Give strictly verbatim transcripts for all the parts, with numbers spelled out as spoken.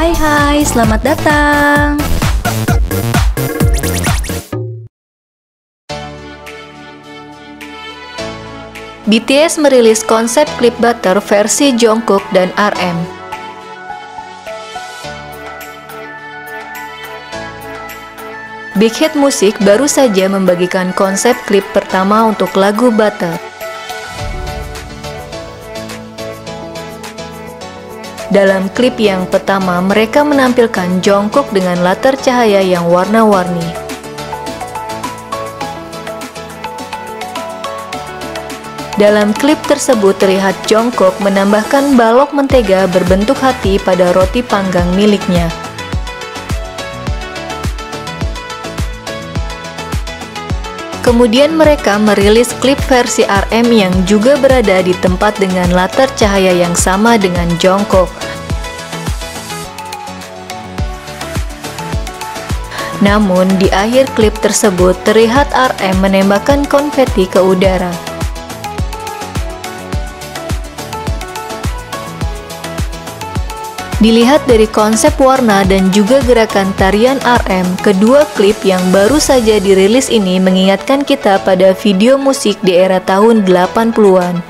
Hai hai, selamat datang. B T S merilis konsep klip Butter versi Jungkook dan R M. Big Hit Music baru saja membagikan konsep klip pertama untuk lagu Butter. Dalam klip yang pertama, mereka menampilkan Jungkook dengan latar cahaya yang warna-warni. Dalam klip tersebut terlihat Jungkook menambahkan balok mentega berbentuk hati pada roti panggang miliknya. Kemudian mereka merilis klip versi R M yang juga berada di tempat dengan latar cahaya yang sama dengan Jungkook. Namun di akhir klip tersebut terlihat R M menembakkan konfeti ke udara. Dilihat dari konsep warna dan juga gerakan tarian R M, kedua klip yang baru saja dirilis ini mengingatkan kita pada video musik di era tahun delapan puluhan.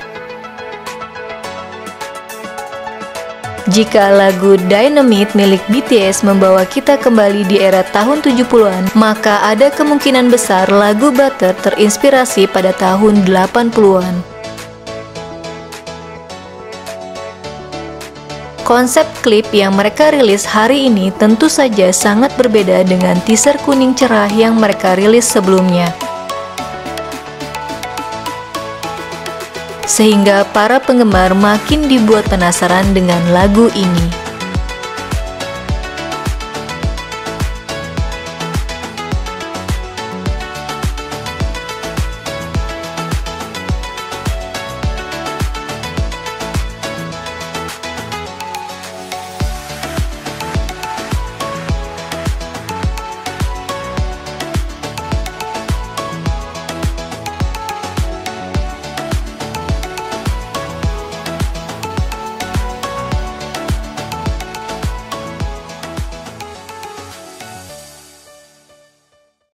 Jika lagu Dynamite milik B T S membawa kita kembali di era tahun tujuh puluhan, maka ada kemungkinan besar lagu Butter terinspirasi pada tahun delapan puluhan. Konsep klip yang mereka rilis hari ini tentu saja sangat berbeda dengan teaser kuning cerah yang mereka rilis sebelumnya. Sehingga para penggemar makin dibuat penasaran dengan lagu ini.